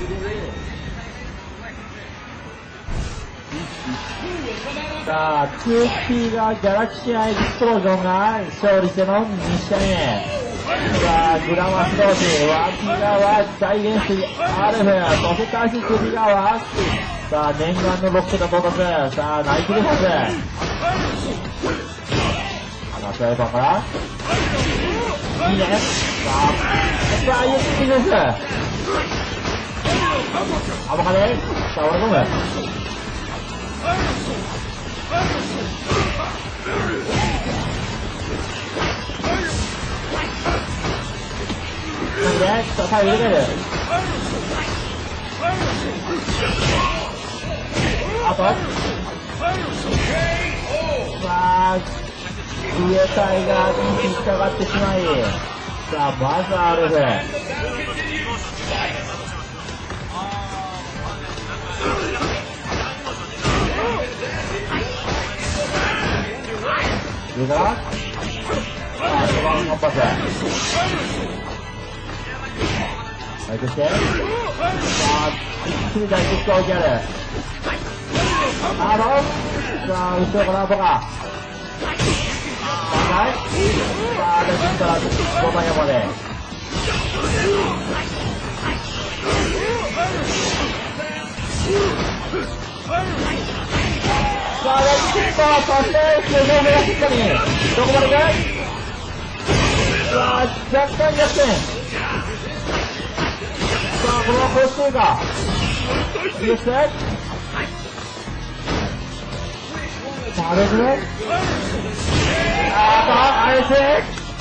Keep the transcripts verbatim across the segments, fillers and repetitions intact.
さあ、ツーエイチピー がギャラクシーアイエクスプロージョンが勝利してのに試合目。さあ、グラマス同士、脇側、大元帥 アールエフ、そして対する首側、さあ、念願のろく桁到達、さあ、ナイキリフォース。さあ、フライパンから、いいね。さあ、さあ、イエスピーです。アボカデ、さあ、俺込む。なんで、さあ、最後入れ替える。あと、さあ、上体が引っかかってしまい、さあ、まずアールエフ。上から、さあ、そばの反発。はい、そして、さあ、一気に大キックが起きある。あの、さあ、後ろからアポが。さあ、大キックからごばん山で。さあ、大キック、そして、スーパーしっかり。どこまでかい？さあ、若干逆転。さあ、これはこうしているか。いいですね。さあ、ですね。あー、あれですね。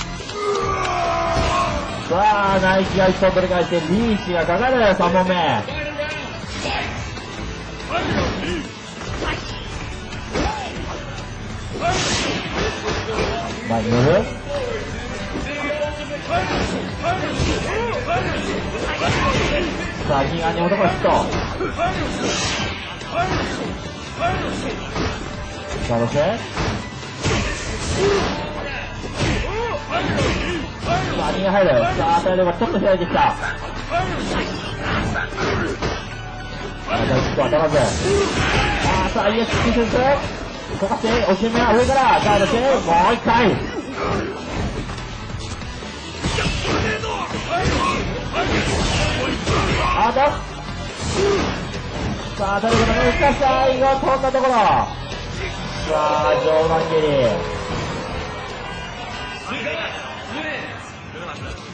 さあ、ナイキが一本取り返して、リーチがかかる、さんぼんめ。前に乗る。さあ、右側に男がヒット。さあ、そして。さあ、右が入る。さあ、与えればちょっと開いてきた。さあ、大キック当たらず。ああ、さあ、イエスピー選手。溶かして、押し目は上から、さあ、そして、もう一回。あと、さあ、誰かの難しさ、最後、飛んだところ。さあ、上段蹴り。